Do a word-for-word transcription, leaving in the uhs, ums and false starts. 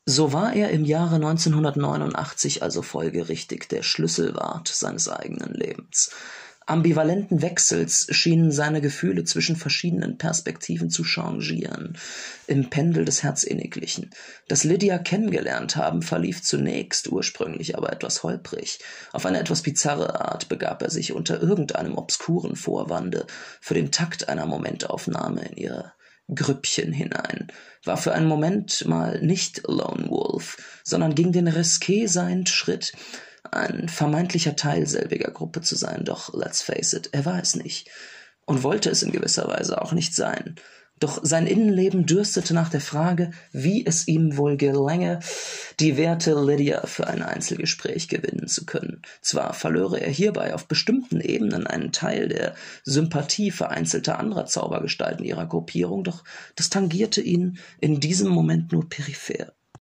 So war er im Jahre neunzehnhundertneunundachtzig also folgerichtig der Schlüsselwart seines eigenen Lebens. Ambivalenten Wechsels schienen seine Gefühle zwischen verschiedenen Perspektiven zu changieren, im Pendel des Herzinniglichen. Das Lydia kennengelernt haben verlief zunächst, ursprünglich aber etwas holprig. Auf eine etwas bizarre Art begab er sich unter irgendeinem obskuren Vorwande für den Takt einer Momentaufnahme in ihre Grüppchen hinein, war für einen Moment mal nicht Lone Wolf, sondern ging den risqué seienden Schritt, ein vermeintlicher Teil selbiger Gruppe zu sein, doch let's face it, er war es nicht und wollte es in gewisser Weise auch nicht sein. Doch sein Innenleben dürstete nach der Frage, wie es ihm wohl gelänge, die werte Lydia für ein Einzelgespräch gewinnen zu können. Zwar verlöre er hierbei auf bestimmten Ebenen einen Teil der Sympathie vereinzelter anderer Zaubergestalten ihrer Gruppierung, doch das tangierte ihn in diesem Moment nur peripher.